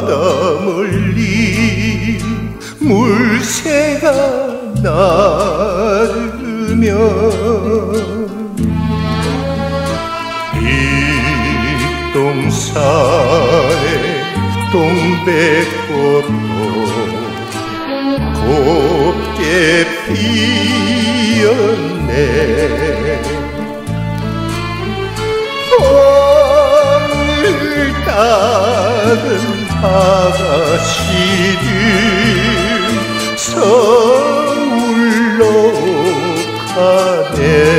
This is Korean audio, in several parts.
바다 멀리 물새가 나르며 뒷동산에 동백꽃도 곱게 피었네. 봄을 따는 아가씨들 서울로 가네.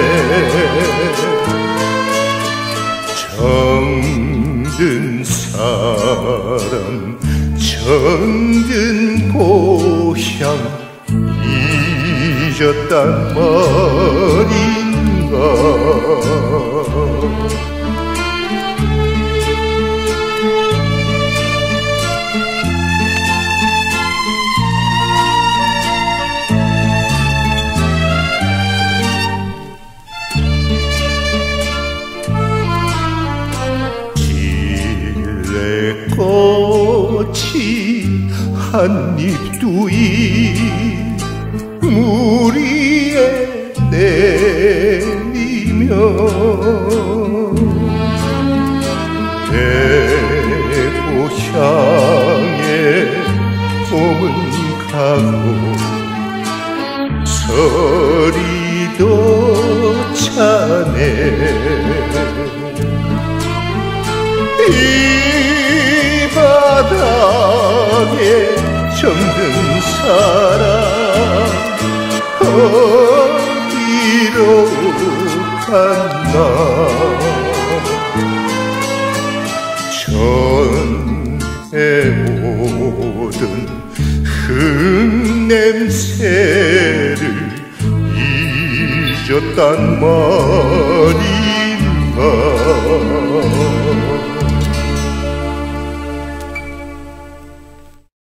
정든 사람 정든 고향 잊었단 말인가. 꽃이 한 입 두 입 물 위에 내리며 내 고향에 봄은 가고 서리도 차네. 이 바닥에 정든 사람 어디로 갔나. 전해 오던 흙냄새를 잊었단 말인가.